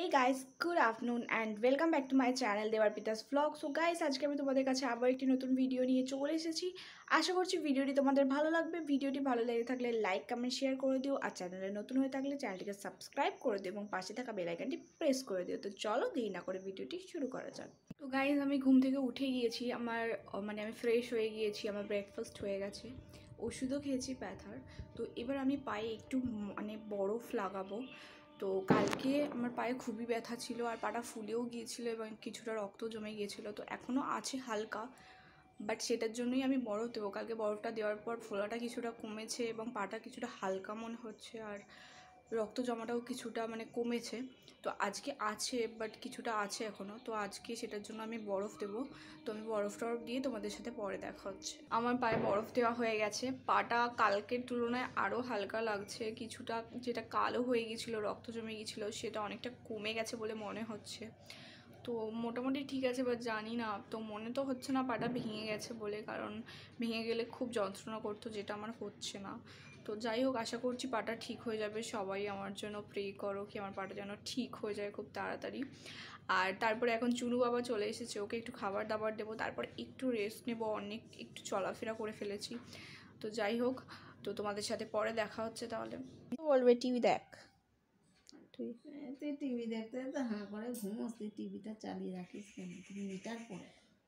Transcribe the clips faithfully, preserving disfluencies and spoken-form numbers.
Hey guys, good afternoon and welcome back to my channel Debarpita's vlog. So guys, আজকে আমি তোমাদের কাছে আবার একটি নতুন ভিডিও নিয়ে চলে এসেছি। আশা করছি ভিডিওটি তোমাদের ভালো লাগবে। ভিডিওটি ভালো লেগে থাকলে লাইক কমেন্ট শেয়ার করে দিও আর চ্যানেলে নতুন হয়ে থাকলে চ্যানেলটিকে সাবস্ক্রাইব করে দিও এবং পাশে থাকা বেল আইকনটি প্রেস করে দিও। তো চলো দেরি না করে ভিডিওটি শুরু করা যাক। তো গাইজ আমি ঘুম থেকে উঠে গিয়েছি, আমার মানে আমি ফ্রেশ হয়ে গিয়েছি, আমার ব্রেকফাস্ট হয়ে গেছে, ওষুধও খেয়েছি ব্যথার। তো এবার আমি পায়ে একটু মানে বরফ লাগাবো। তো কালকে আমার পায়ে খুবই ব্যথা ছিল আর পাটা ফুলেও গিয়েছিলো এবং কিছুটা রক্ত জমে গিয়েছিলো, তো এখনও আছে হালকা, বাট সেটার জন্যই আমি বরফ দেবো। কালকে বরফটা দেওয়ার পর ফোলাটা কিছুটা কমেছে এবং পাটা কিছুটা হালকা মনে হচ্ছে আর রক্ত জমাটাও কিছুটা মানে কমেছে। তো আজকে আছে, বাট কিছুটা আছে এখনও, তো আজকে সেটার জন্য আমি বরফ দেবো। তো আমি বরফ টরফ দিয়ে তোমাদের সাথে পরে দেখা হচ্ছে। আমার পায়ে বরফ দেওয়া হয়ে গেছে, পাটা কালকের তুলনায় আরও হালকা লাগছে, কিছুটা যেটা কালো হয়ে গিয়েছিলো, রক্ত জমে গিয়েছিলো, সেটা অনেকটা কমে গেছে বলে মনে হচ্ছে। তো মোটামুটি ঠিক আছে, বাট জানি না, তো মনে তো হচ্ছে না পাটা ভেঙে গেছে বলে, কারণ ভেঙে গেলে খুব যন্ত্রণা করতো, যেটা আমার হচ্ছে না। তো যাই হোক, আশা করছি পাটা ঠিক হয়ে যাবে। সবাই আমার জন্য প্রে করো কি আমার পাটা যেন ঠিক হয়ে যায় খুব তাড়াতাড়ি। আর তারপরে এখন চুনু বাবা চলে এসেছে, ওকে একটু খাবার দাবার দেবো, তারপর একটু রেস্ট নেবো, অনেক একটু চলাফেরা করে ফেলেছি। তো যাই হোক, তো তোমাদের সাথে পরে দেখা হচ্ছে। তাহলে বলবে টিভি দেখ, তুই তুই টিভি দেখতে তো হাঁ করে ঘুমোস, তুই টিভিটা চালিয়ে রাখিস কেন? তুই মিটার পরে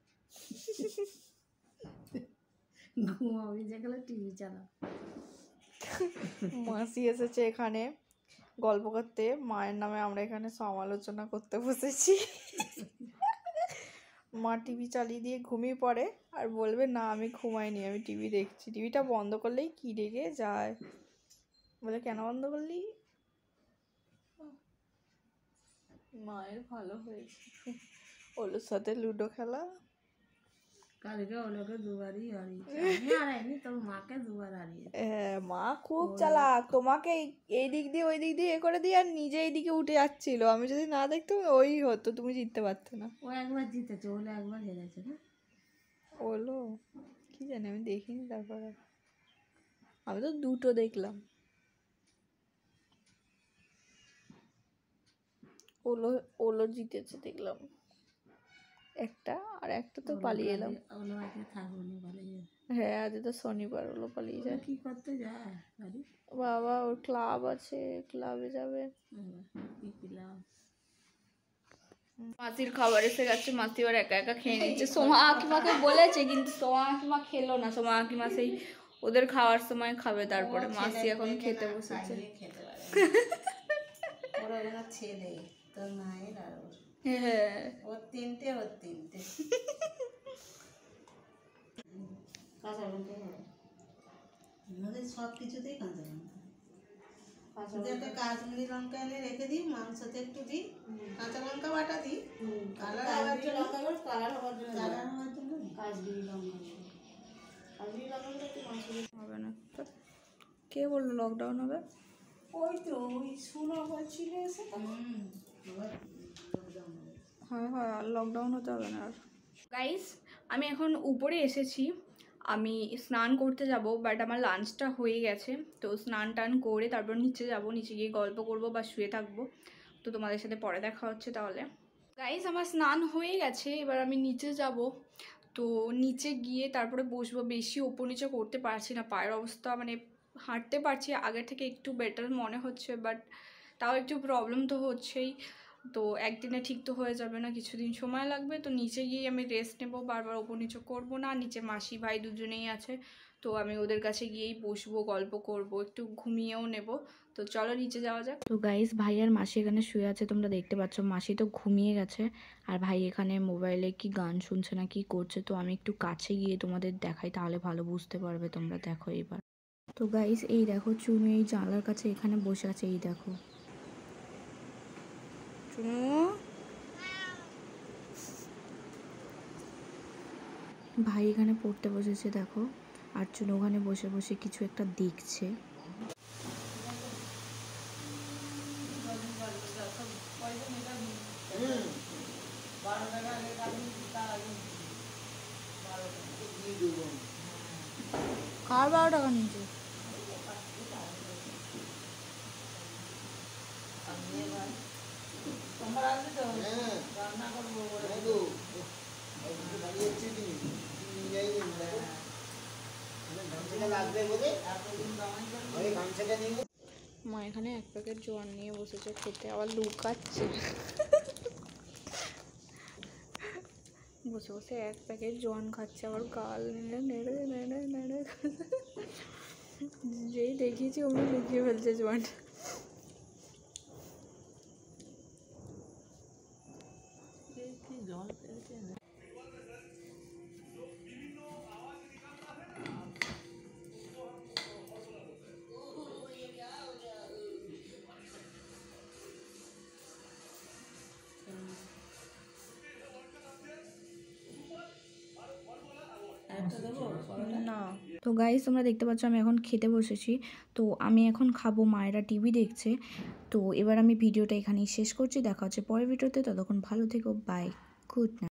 ঘুমাবি যেগুলো টিভি চালা। মাসি এসেছে এখানে গল্প করতে, মায়ের নামে আমরা এখানে সমালোচনা করতে বসেছি। মা টিভি চালিয়ে দিয়ে ঘুমিয়ে পড়ে আর বলবে না আমি ঘুমাইনি, আমি টিভি দেখছি। টিভিটা বন্ধ করলেই কি রেগে যায়, বলে কেন বন্ধ করলি? মায়ের ভালো হয়েছে, ওলোর সাথে লুডো খেলা। কালকে ওলোকে দুবারই হারিয়েছে, আমি হারাইনি, তোর মাকে দুবার হারিয়েছে। হ্যাঁ, মা খুব চালাক, তোমাকে এই দিক দিয়ে ওই দিক দিয়ে এ করে দিয়ে আর নিজে এইদিকে উঠে যাচ্ছিল, আমি যদি না দেখতাম ওই হতো, তুমি জিততে পারতে না। ও একবার জিতেছে, ওলে একবার হেরেছে না। ওলো কি জানি, আমি দেখিনি। তারপরে আমি তো দুটো দেখলাম, ওলো ওলো জিতেছে দেখলাম একটা, আর একটা তো পালিয়ে এলাম। ওলো আজকে থাকবো না, পালিয়ে। হ্যাঁ, আজ তো শনিবার, ওলো পালিয়ে যায়। কি করতে যায় বাড়ি? বাবা ওর ক্লাব আছে, ক্লাবে যাবে। কি ক্লাব? মাসির খাবার এসে গেছে, মাসি এবার একা একা খেয়ে নিচ্ছে। সোমা আকিমাকে বলেছে কিন্তু সোমা আকিমা খেলো না। সোমা আকিমা সেই ওদের খাওয়ার সময় খাবে, তারপরে মাসি এখন খেতে বসেছে। ওরা ছেলে তোর মায়ের আর ওর, হ্যাঁ ওর তিনটে ওর তিনটে কাঁচা লঙ্কা হবে আমাদের সব কিছুতেই কাঁচা লঙ্কা। যদি একটা কাশ্মীরি লঙ্কা এনে রেখে দিই, মাংসতে একটু দিই, কাঁচা লঙ্কা বাটা দিই, কালার হওয়ার জন্য, কালার হওয়ার জন্য, কালার হওয়ার জন্য কাশ্মীরি লঙ্কা। কাশ্মীরি লঙ্কাগুলো একটু মাংস হবে না। কে বললো লকডাউন হবে? ওই তো ওই শুনো বলছিল এসে, হ্যাঁ হ্যাঁ, আর লকডাউন হতে হবে না আর। গাইস আমি এখন উপরে এসেছি, আমি স্নান করতে যাব, বাট আমার লাঞ্চটা হয়ে গেছে। তো স্নান টান করে তারপর নিচে যাব, নিচে গিয়ে গল্প করব বা শুয়ে থাকবো। তো তোমাদের সাথে পরে দেখা হচ্ছে। তাহলে গাইস আমার স্নান হয়ে গেছে, এবার আমি নিচে যাব। তো নিচে গিয়ে তারপরে বসবো, বেশি ওপর নিচে করতে পারছি না, পায়ের অবস্থা মানে হাঁটতে পারছি আগের থেকে একটু বেটার মনে হচ্ছে, বাট তাও একটু প্রবলেম তো হচ্ছেই। তো একদিনে ঠিক তো হয়ে যাবে না, কিছুদিন সময় লাগবে। তো নিচে গিয়ে আমি রেস্ট নেবো, বারবার ওপর নিচে করবো না। নিচে মাসি ভাই দুজনেই আছে, তো আমি ওদের কাছে গিয়েই বসবো, গল্প করব, একটু ঘুমিয়েও নেব। তো চলো নিচে যাওয়া যাক। তো গাইস ভাই আর মাসি এখানে শুয়ে আছে, তোমরা দেখতে পাচ্ছ। মাসি তো ঘুমিয়ে গেছে আর ভাই এখানে মোবাইলে কি গান শুনছে না কি করছে। তো আমি একটু কাছে গিয়ে তোমাদের দেখাই, তাহলে ভালো বুঝতে পারবে তোমরা। দেখো এবার, তো গাইস এই দেখো চুনু এই জানলার কাছে এখানে বসে আছে, এই দেখো চুনু। ভাই এখানে পড়তে বসেছে দেখো, আর চুনু ওখানে বসে বসে কিছু একটা দেখছে। কার বারো টাকা নিয়েছে? মা এখানে এক প্যাকেট জোয়ান নিয়ে বসেছে খেতে, আবার লুকাচ্ছে বসে বসে এক প্যাকেট জোয়ান খাচ্ছে, আবার গাল নেড়ে নেড়ে নেড়ে নেড়ে যেই দেখিয়েছি ওমনি লুকিয়ে ফেলছে জোয়ান। না তো গাইস তোমরা দেখতে পাচ্ছ আমি এখন খেতে বসেছি। তো আমি এখন খাবো, মায়েরা টিভি দেখছে। তো এবার আমি ভিডিওটা এখানেই শেষ করছি, দেখা হচ্ছে পরের ভিডিওতে, ততক্ষণ ভালো থেকো, বাই, গুড নাইট।